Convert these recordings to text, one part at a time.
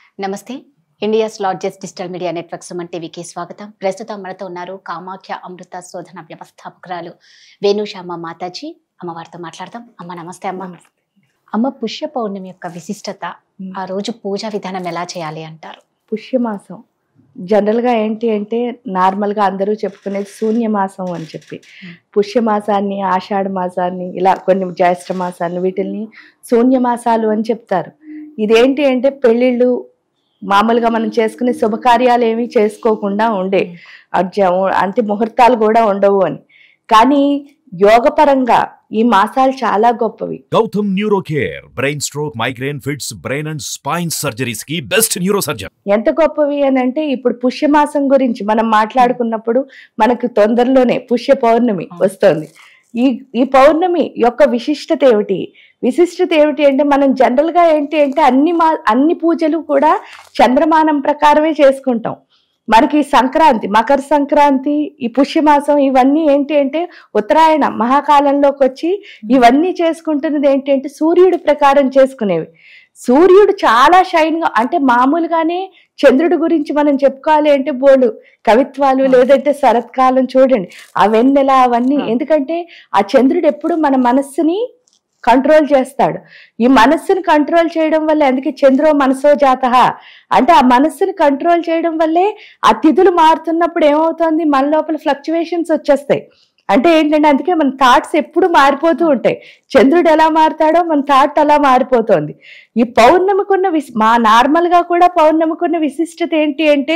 నమస్తే. India's largest digital media network Suman టీవీకి స్వాగతం. ప్రస్తుతం మనతో ఉన్నారు కామాఖ్య అమృత శోధన వ్యవస్థాపకురాలు వేణుశ్యామ మాతాజీ. అమ్మవారితో మాట్లాడదాం. అమ్మ నమస్తే. అమ్మ పుష్య పౌర్ణమి యొక్క విశిష్టత, ఆ రోజు పూజా విధానం ఎలా చేయాలి అంటారు? పుష్యమాసం జనరల్గా ఏంటి అంటే నార్మల్గా అందరూ చెప్పుకునేది శూన్యమాసం అని చెప్పి, పుష్యమాసాన్ని ఆషాఢ మాసాన్ని ఇలా కొన్ని జ్యేష్ఠ మాసాన్ని వీటిల్ని శూన్యమాసాలు అని చెప్తారు. ఇదేంటి అంటే పెళ్ళిళ్ళు మామూలుగా మనం చేసుకునే శుభకార్యాలు ఏమీ చేసుకోకుండా ఉండే అంటే ముహూర్తాలు కూడా ఉండవు అని. కానీ యోగపరంగా ఈ మాసాలు చాలా గొప్పవి. Gautam neuro care brain stroke, migraine, fits, brain and spine surgeries కి బెస్ట్ న్యూరో సర్జన్. ఎంత గొప్పవి అని అంటే ఇప్పుడు పుష్యమాసం గురించి మనం మాట్లాడుకున్నప్పుడు మనకు తొందరలోనే పుష్య పౌర్ణమి వస్తుంది. ఈ పౌర్ణమి యొక్క విశిష్టత ఏమిటి అంటే మనం జనరల్ గా ఏంటి అంటే అన్ని పూజలు కూడా చంద్రమానం ప్రకారమే చేసుకుంటాం. మనకి సంక్రాంతి, మకర సంక్రాంతి, ఈ పుష్యమాసం ఇవన్నీ ఏంటి అంటే ఉత్తరాయణ మహాకాలంలోకి వచ్చి ఇవన్నీ చేసుకుంటున్నది ఏంటి అంటే సూర్యుడి ప్రకారం చేసుకునేవి. సూర్యుడు చాలా షైన్ గా అంటే మామూలుగానే చంద్రుడి గురించి మనం చెప్పుకోవాలి అంటే బోళ్ళు కవిత్వాలు, లేదంటే శరత్కాలం చూడండి ఆ వెన్నెల అవన్నీ. ఎందుకంటే ఆ చంద్రుడు ఎప్పుడు మన మనస్సుని కంట్రోల్ చేస్తాడు. ఈ మనస్సుని కంట్రోల్ చేయడం వల్ల, అందుకే చంద్రో మనసో జాతః అంటే ఆ మనస్సుని కంట్రోల్ చేయడం వల్లే ఆ తిథులు మారుతున్నప్పుడు ఏమవుతుంది, మన లోపల ఫ్లక్చువేషన్స్ వచ్చేస్తాయి. అంటే ఏంటంటే అందుకే మన థాట్స్ ఎప్పుడు మారిపోతూ ఉంటాయి. చంద్రుడు ఎలా మారుతాడో మన థాట్ అలా మారిపోతుంది. ఈ పౌర్ణమికున్న మా నార్మల్ గా కూడా పౌర్ణమికున్న విశిష్టత ఏంటి అంటే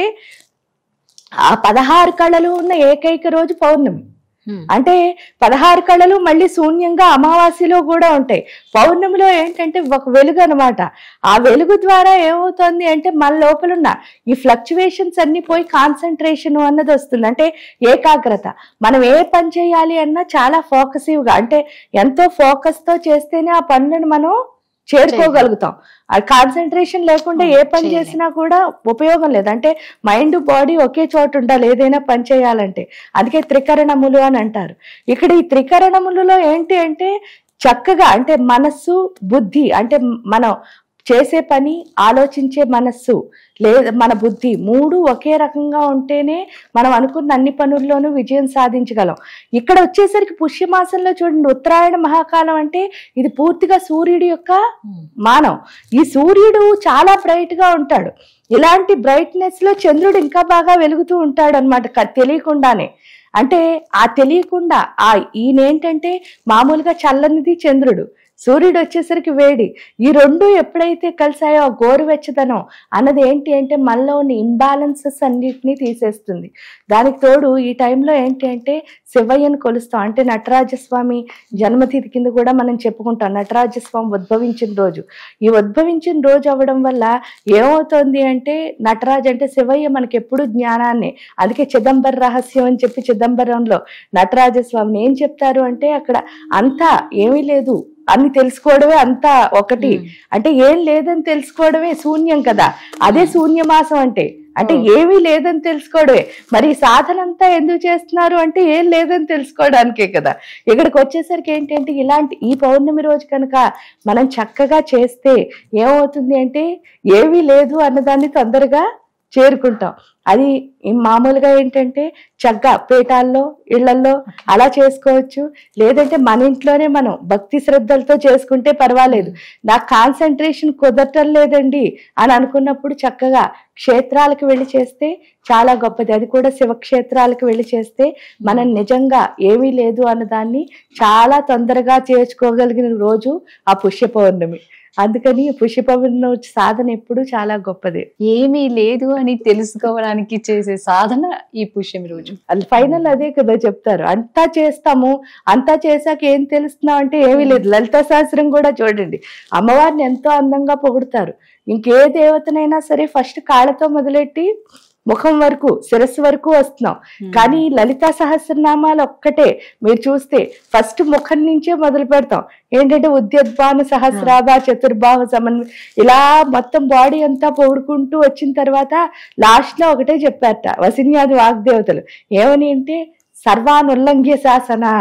ఆ 16 కళలు ఉన్న ఏకైక రోజు పౌర్ణమి. అంటే 16 కళలు మళ్ళీ శూన్యంగా అమావాస్యలో కూడా ఉంటాయి. పౌర్ణమిలో ఏంటంటే ఒక వెలుగు అనమాట. ఆ వెలుగు ద్వారా ఏమవుతుంది అంటే మన లోపలున్న ఈ ఫ్లక్చువేషన్స్ అన్ని పోయి కాన్సన్ట్రేషన్ అన్నది వస్తుంది. అంటే ఏకాగ్రత. మనం ఏ పని చేయాలి అన్నా చాలా ఫోకసివ్గా, అంటే ఎంతో ఫోకస్ తో చేస్తేనే ఆ పనులను మనం చేరుకోగలుగుతాం. ఆ కాన్సన్ట్రేషన్ లేకుండా ఏ పని చేసినా కూడా ఉపయోగం లేదు. అంటే మైండ్ బాడీ ఒకే చోట ఉండాలి ఏదైనా పని చేయాలంటే. అందుకే త్రికరణములు అని అంటారు. ఇక్కడ ఈ త్రికరణములలో ఏంటి అంటే చక్కగా అంటే మనస్సు, బుద్ధి, అంటే మనం చేసే పని, ఆలోచించే మనస్సు లేదా మన బుద్ధి మూడు ఒకే రకంగా ఉంటేనే మనం అనుకున్న అన్ని పనుల్లోనూ విజయం సాధించగలం. ఇక్కడ వచ్చేసరికి పుష్యమాసంలో చూడండి, ఉత్తరాయణ మహాకాలం అంటే ఇది పూర్తిగా సూర్యుడి యొక్క మానం. ఈ సూర్యుడు చాలా బ్రైట్ గా ఉంటాడు. ఇలాంటి బ్రైట్నెస్ లో చంద్రుడు ఇంకా బాగా వెలుగుతూ ఉంటాడు అనమాట తెలియకుండానే. అంటే ఆ తెలియకుండా ఈయనేంటంటే మామూలుగా చల్లనిది చంద్రుడు, సూర్యుడు వచ్చేసరికి వేడి. ఈ రెండు ఎప్పుడైతే కలిసాయో ఆ గోరువెచ్చదనం అన్నది ఏంటి అంటే మనలో ఉన్న ఇంబ్యాలెన్సెస్ అన్నిటినీ తీసేస్తుంది. దానికి తోడు ఈ టైంలో ఏంటి అంటే శివయ్యను కొలుస్తాం. అంటే నటరాజస్వామి జన్మతిథి కింద కూడా మనం చెప్పుకుంటాం. నటరాజస్వామి ఉద్భవించిన రోజు. ఈ ఉద్భవించిన రోజు అవ్వడం వల్ల ఏమవుతుంది అంటే నటరాజు అంటే శివయ్య మనకి ఎప్పుడు జ్ఞానాన్ని, అందుకే చిదంబర రహస్యం అని చెప్పి చిదంబరంలో నటరాజస్వామిని ఏం చెప్తారు అంటే అక్కడ అంతా ఏమీ లేదు అన్ని తెలుసుకోవడమే అంతా ఒకటి, అంటే ఏం లేదని తెలుసుకోవడమే శూన్యం కదా. అదే శూన్యమాసం అంటే ఏమీ లేదని తెలుసుకోవడమే. మరి సాధన అంతా ఎందుకు చేస్తున్నారు అంటే ఏం లేదని తెలుసుకోవడానికే కదా. ఇక్కడికి వచ్చేసరికి ఏంటంటే ఇలాంటి ఈ పౌర్ణమి రోజు కనుక మనం చక్కగా చేస్తే ఏమవుతుంది అంటే ఏమీ లేదు అన్నదాన్ని తొందరగా చేరుకుంటాం. అది మామూలుగా ఏంటంటే చక్కగా పీఠాల్లో, ఇళ్లల్లో అలా చేసుకోవచ్చు. లేదంటే మన ఇంట్లోనే మనం భక్తి శ్రద్ధలతో చేసుకుంటే పర్వాలేదు. నాకు కాన్సన్ట్రేషన్ కుదరటం లేదండి అని అనుకున్నప్పుడు చక్కగా క్షేత్రాలకు వెళ్ళి చేస్తే చాలా గొప్పది. అది కూడా శివక్షేత్రాలకు వెళ్ళి చేస్తే మనం నిజంగా ఏమీ లేదు అన్నదాన్ని చాలా తొందరగా చేర్చుకోగలిగిన రోజు ఆ పుష్య పౌర్ణమి. అందుకని పుష్య పౌర్ణమి సాధన ఎప్పుడు చాలా గొప్పది. ఏమీ లేదు అని తెలుసుకోవడానికి చేసే సాధన ఈ పుష్యమి రోజు. ఫైనల్ అదే కదా చెప్తారు. అంతా చేస్తాము, అంతా చేశాక ఏం తెలుస్తున్నాం అంటే ఏమీ లేదు. లలితా సహస్రం కూడా చూడండి, అమ్మవారిని ఎంతో అందంగా పొగుడుతారు. ఇంకే దేవతనైనా సరే ఫస్ట్ కాళ్ళతో మొదలెట్టి ముఖం వరకు, శిరస్సు వరకు వస్తున్నాం. కానీ లలితా సహస్రనామాలు ఒక్కటే మీరు చూస్తే ఫస్ట్ ముఖం నుంచే మొదలు పెడతాం. ఏంటంటే ఉద్యద్భాను సహస్రాభ చతుర్బాహు సమన్వయ, ఇలా మొత్తం బాడీ అంతా పొగుడుకుంటూ వచ్చిన తర్వాత లాస్ట్ లో ఒకటే చెప్పారట వసిన్యాది వాగ్దేవతలు. ఏమని అంటే సర్వానుల్లంఘ్య శాసన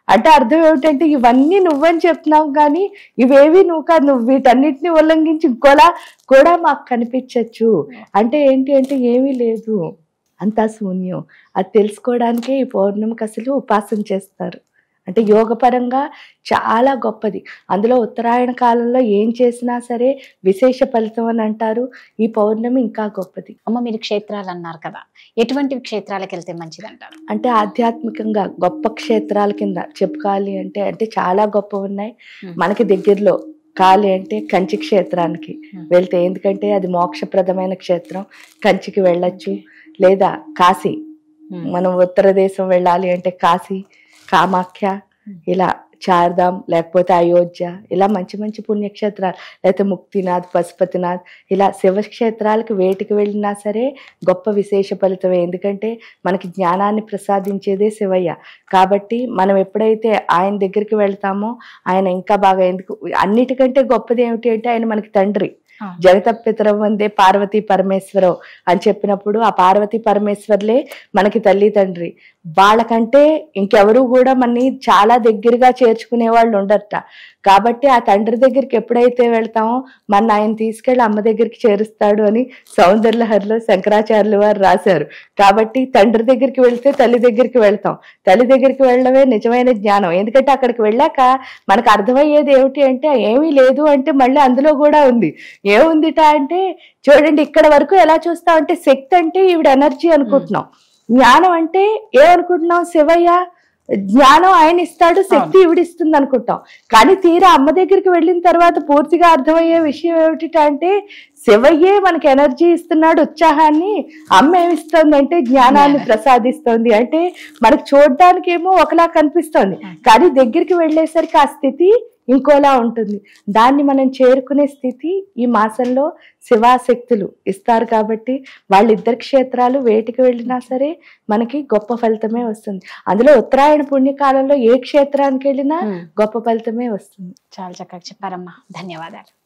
అంటే అర్థం ఏమిటంటే ఇవన్నీ నువ్వని చెప్తున్నావు కానీ ఇవేవి నువ్వు కాదు, నువ్వు వీటన్నిటిని ఉల్లంఘించి ఇంకోలా కూడా మాకు కనిపించచ్చు. అంటే ఏంటి అంటే ఏమీ లేదు, అంతా శూన్యం. అది తెలుసుకోవడానికే ఈ పౌర్ణమికి అసలు ఉపాసన చేస్తారు. అంటే యోగపరంగా చాలా గొప్పది. అందులో ఉత్తరాయణ కాలంలో ఏం చేసినా సరే విశేష ఫలితం అని అంటారు. ఈ పౌర్ణమి ఇంకా గొప్పది. అమ్మ, మీరు క్షేత్రాలు అన్నారు కదా, ఎటువంటి క్షేత్రాలకు వెళ్తే మంచిది అంటారు? అంటే ఆధ్యాత్మికంగా గొప్ప క్షేత్రాల కింద చెప్పుకోవాలి అంటే చాలా గొప్ప ఉన్నాయి. మనకి దగ్గరలో కాలి అంటే కంచి క్షేత్రానికి వెళ్తే, ఎందుకంటే అది మోక్షప్రదమైన క్షేత్రం, కంచికి వెళ్ళొచ్చు. లేదా కాశీ, మనం ఉత్తర దేశం వెళ్ళాలి అంటే కాశీ, కామాఖ్య, ఇలా చార్ధామ్, లేకపోతే అయోధ్య, ఇలా మంచి మంచి పుణ్యక్షేత్రాలు, లేకపోతే ముక్తినాథ్, పశుపతినాథ్, ఇలా శివక్షేత్రాలకు వేటికి వెళ్ళినా సరే గొప్ప విశేష ఫలితమే. ఎందుకంటే మనకి జ్ఞానాన్ని ప్రసాదించేదే శివయ్య. కాబట్టి మనం ఎప్పుడైతే ఆయన దగ్గరికి వెళ్తామో ఆయన ఇంకా బాగా, ఎందుకు అన్నిటికంటే గొప్పది ఏమిటి అంటే ఆయన మనకి తండ్రి. జగతపితరం వందే పార్వతీ పరమేశ్వరం అని చెప్పినప్పుడు ఆ పార్వతీ పరమేశ్వర్లే మనకి తల్లి తండ్రి. వాళ్ళకంటే ఇంకెవరు కూడా మనని చాలా దగ్గరగా చేర్చుకునే వాళ్ళు ఉండరట. కాబట్టి ఆ తండ్రి దగ్గరికి ఎప్పుడైతే వెళ్తామో మన ఆయన తీసుకెళ్లి అమ్మ దగ్గరికి చేరుస్తాడు అని సౌందర్యలహరిలో శంకరాచార్యులు వారు రాశారు. కాబట్టి తండ్రి దగ్గరికి వెళ్తే తల్లి దగ్గరికి వెళ్తాం. తల్లి దగ్గరికి వెళ్ళడమే నిజమైన జ్ఞానం. ఎందుకంటే అక్కడికి వెళ్ళాక మనకు అర్థమయ్యేది ఏమిటి అంటే ఏమీ లేదు అంటే మళ్ళీ అందులో కూడా ఉంది. ఏముందిట అంటే చూడండి, ఇక్కడ వరకు ఎలా చూస్తామంటే శక్తి అంటే ఈవిడ ఎనర్జీ అనుకుంటున్నాం, జ్ఞానం అంటే ఏమనుకుంటున్నాం, శివయ్య జ్ఞానం ఆయన ఇస్తాడు, శక్తి ఈవిడిస్తుంది అనుకుంటాం. కానీ తీరా అమ్మ దగ్గరికి వెళ్ళిన తర్వాత పూర్తిగా అర్థమయ్యే విషయం ఏమిటంటే శివయ్యే మనకి ఎనర్జీ ఇస్తున్నాడు, ఉత్సాహాన్ని. అమ్మ ఏమిస్తుంది అంటే జ్ఞానాన్ని ప్రసాదిస్తుంది. అంటే మనకు చూడడానికి ఏమో ఒకలా కనిపిస్తుంది, కానీ దగ్గరికి వెళ్ళేసరికి ఆ స్థితి ఇంకోలా ఉంటుంది. దాన్ని మనం చేరుకునే స్థితి ఈ మాసంలో శివాశక్తులు ఇస్తారు. కాబట్టి వాళ్ళిద్దరి క్షేత్రాలు వేటికి వెళ్ళినా సరే మనకి గొప్ప ఫలితమే వస్తుంది. అందులో ఉత్తరాయణ పుణ్యకాలంలో ఏ క్షేత్రానికి వెళ్ళినా గొప్ప ఫలితమే వస్తుంది. చాలా చక్కగా చెప్పారమ్మా, ధన్యవాదాలు.